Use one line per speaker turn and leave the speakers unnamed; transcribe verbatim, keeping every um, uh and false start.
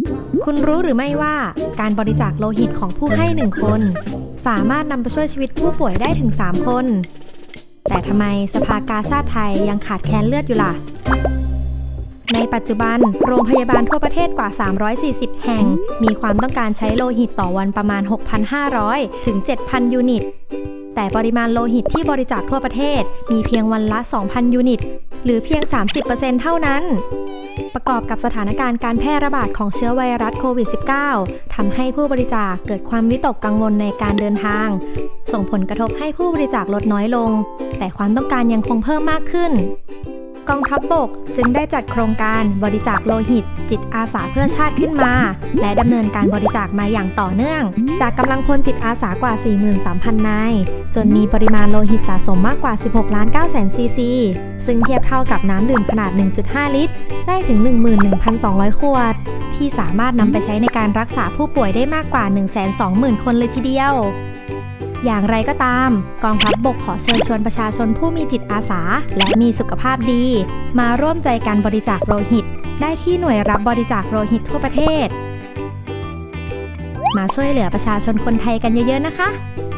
คุณรู้หรือไม่ว่าการบริจาคโลหิตของผู้ให้หนึ่งคนสามารถนำไปช่วยชีวิตผู้ป่วยได้ถึงสามคนแต่ทำไมสภากาชาดไทยยังขาดแคลนเลือดอยู่ล่ะในปัจจุบันโรงพยาบาลทั่วประเทศกว่าสามร้อยสี่สิบแห่งมีความต้องการใช้โลหิตต่อวันประมาณ หกพันห้าร้อย ถึง เจ็ดพัน ยูนิตแต่ปริมาณโลหิตที่บริจาคทั่วประเทศมีเพียงวันละ สองพัน ยูนิตหรือเพียง สามสิบเปอร์เซ็นต์ เท่านั้นประกอบกับสถานการณ์การแพร่ระบาดของเชื้อไวรัสโควิด สิบเก้า ทำให้ผู้บริจาคเกิดความวิตกกังวลในการเดินทางส่งผลกระทบให้ผู้บริจาคลดน้อยลงแต่ความต้องการยังคงเพิ่มมากขึ้นกองทัพบกจึงได้จัดโครงการบริจาคโลหิตจิตอาสาเพื่อชาติขึ้นมาและดำเนินการบริจาคมาอย่างต่อเนื่องจากกำลังพลจิตอาสากว่า สี่หมื่นสามพัน นายจนมีปริมาณโลหิตสะสมมากกว่า สิบหกล้านเก้าแสน ซีซี ซึ่งเทียบเท่ากับน้ำดื่มขนาด หนึ่งจุดห้า ลิตรได้ถึง หนึ่งหมื่นหนึ่งพันสองร้อย ขวดที่สามารถนำไปใช้ในการรักษาผู้ป่วยได้มากกว่า หนึ่งแสนสองหมื่น คนเลยทีเดียวอย่างไรก็ตามกองทัพบกขอเชิญชวนประชาชนผู้มีจิตอาสาและมีสุขภาพดีมาร่วมใจกันบริจาคโลหิตได้ที่หน่วยรับบริจาคโลหิตทั่วประเทศมาช่วยเหลือประชาชนคนไทยกันเยอะๆนะคะ